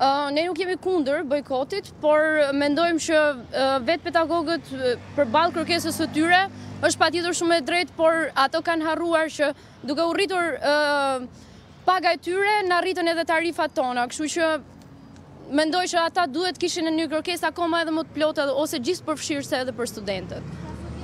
Ne nuk jemi kundër bojkotit, por mendojmë që vetë pedagogët përballë kërkesës së tyre është patjetër shumë e drejtë, por ato kanë harruar që duke u rritur paga e tyre na rritën edhe tarifat tona, kështu që mendoj që ata duhet kishin një kërkesë akoma edhe më të plotë ose gjithë përfshirëse edhe për studentët.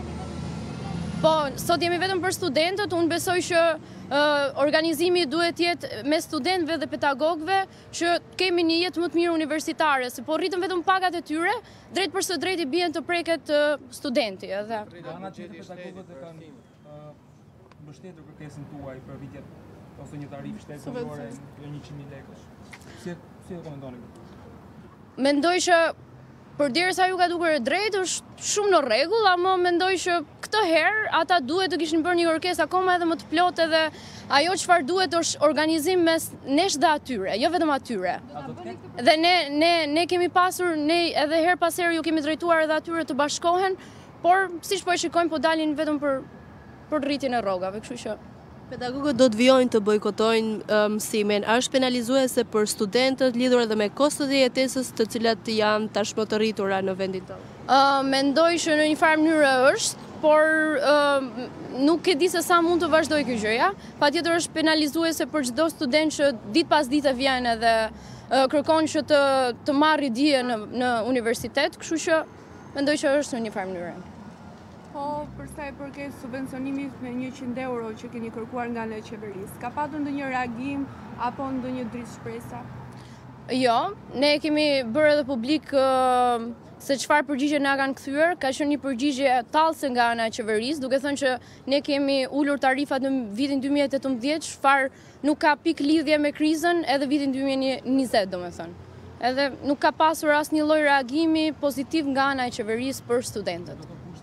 Po, sot jemi vetëm për studentët, unë besoj që organizimi duhet jetë me studentëve dhe pedagogëve që kemi një jetë më të mirë universitare, se po rritën vetëm pagat e tyre, drejt për së drejti bien të preket studenti. Ana tjetër pedagogët e kanë mbështetur kërkesën tuaj për rritjet ose një tarifë shtetërore jo 100.000 lekësh. Si e komentoni? Mendoj që përderisa ju ka dukur e drejtë është shumë në rregull, ama mendoj që këtë herë ata duhet të kishin bërë një kërkesë akoma edhe më të plotë edhe ajo çfarë duhet është organizim mes nesh dhe atyre, jo vetëm atyre. Dhe ne kemi pasur, ne edhe her pas here ju kemi drejtuar edhe atyre të bashkohen, por siç po e shikojmë po dalin vetëm për rritjen e rrogave, kështu që pedagogët do të vijojnë të bojkotojnë mësimin. A është penalizuese për studentët lidhur edhe me kostot e jetesës të cilat janë tashmë të rritura në vendin tonë? Mendoj që në një farë mënyrë është, por nuk e di se sa mund të vazhdoj kjo gjëja. Patjetër është penalizuese për çdo student që ditë pas dite vjen edhe kërkon që të marrë dije në universitet, kështu që mendoj që është në një farë mënyrë. Po, përsa e përket subvencionimit me 100 euro që keni kërkuar nga Qeverisë, ka patur ndonjë reagim apo ndonjë dritë shpresa? Jo, ne kemi bërë edhe publik se çfarë përgjigje na kanë kthyer, ka qenë një përgjigje tallëse nga ana e Qeverisë, duke thënë që ne kemi ulur tarifat në vitin 2018, çfarë nuk ka pikë lidhje me krizën edhe vitin 2020, domethënë. Edhe nuk ka pasur asnjë lloj reagimi pozitiv nga ana e Qeverisë për studentët.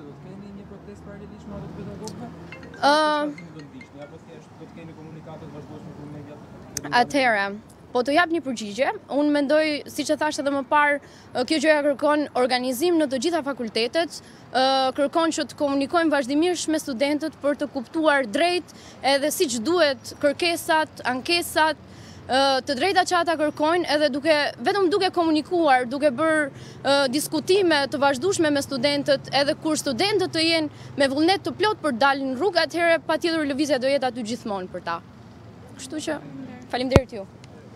Atëherë, po të jap një përgjigje, unë mendoj, siç e thash edhe më parë, kjo gjëja kërkon organizim në të gjitha fakultetet, kërkon që të komunikojmë vazhdimisht me studentët për të kuptuar drejt edhe siç duhet kërkesat, ankesat, të drejta që ata kërkojnë edhe vetëm duke komunikuar, duke bërë diskutime të vazhdueshme me studentët, edhe kur studentët të jenë me vullnet të plot për dalin në rrugë, atëherë patjetër lëvizja do jetë aty gjithmonë për ta. Kështu që faleminderit ju.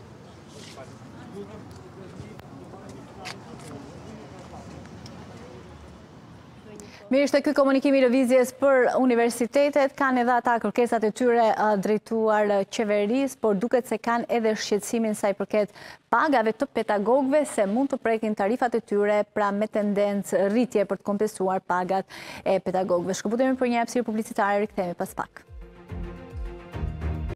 Mirë, ishte ky komunikimi i lëvizjes për universitetet, kanë edhe ata kërkesat e tyre drejtuar Qeverisë, por duket se kanë edhe shqetësimin sa i përket pagave të pedagogëve se mund të prekin tarifat e tyre, pra me tendencë rritje për të kompensuar pagat e pedagogëve. Shkëputemi për një hapësirë publicitare, rikthehemi pas pak.